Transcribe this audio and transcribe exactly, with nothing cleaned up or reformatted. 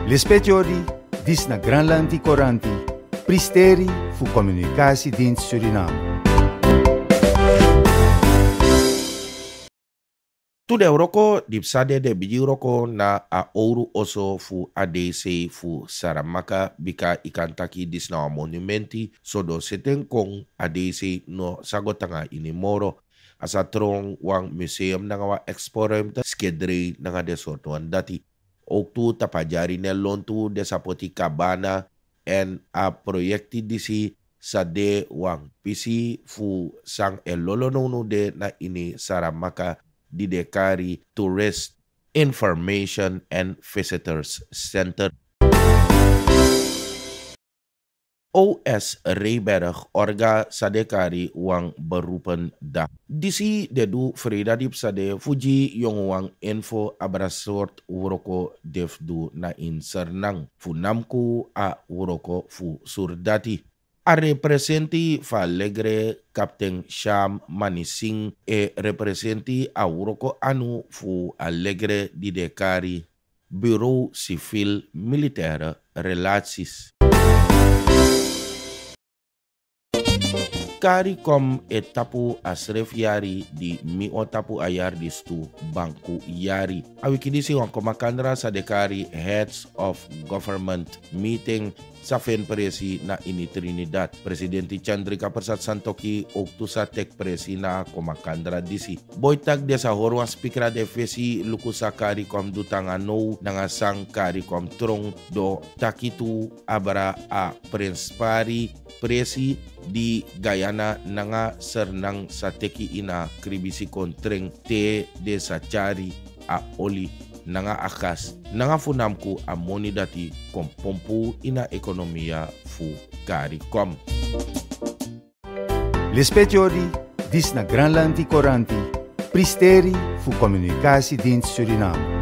Lispetiori, dis na Granlandi Coranti, Pristeri fu Communicatiedienst Suriname. Tu de Euroko, dipsade de biji Euroko na a ouro oso fu A D C fu Saramaka bika ikantaki dis na monumenti sodo seten kong A D C no sagotanga inimoro asa trong wang museum na wa exporem ta skedre na nga desortuan dati. Ook tu tapajari ne lontu de sapoti kabana en a proyekti disi sa de wang pisi fu sang elolonono de na ini Saramaka di Dekari Tourist Information and Visitors Center. O S Reyberg orga sa Dekari wang berupen da. Disi dedu Freda dip sa de Fuji yung wang info abrasort uroko defdu na insernang. Funamku a uroko fu surdati. A representi fa Legre Captain Sham Manising e representi a Uroko anu fu Alegre di Dekari Bureau Civil Militaire Relaties. CARICOM e tapu asref yari di mi o tapu ayar di stu bangku yari. Awikidisi wang komakandra sa Dekari Heads of Government Meeting sa Fenpresi na ini Trinidad. Presidente Chandrika Persat Santoki oktu sa tek presi na komakandra disi. Boytag de sa horwa speaker de fesi luku sa CARICOM dutanga no nangasang CARICOM trong do takitu abara a Prinspari presi di Guyana nanga sernang sa teki ina kribisi kontreng te de sa chari a oli nanga akas nanga funamku a moni dati kompompu ina ekonomia fu CARICOM. Lispetiori, dis na Granlandi Coranti, Pristeri fu Communicatiedienst Suriname.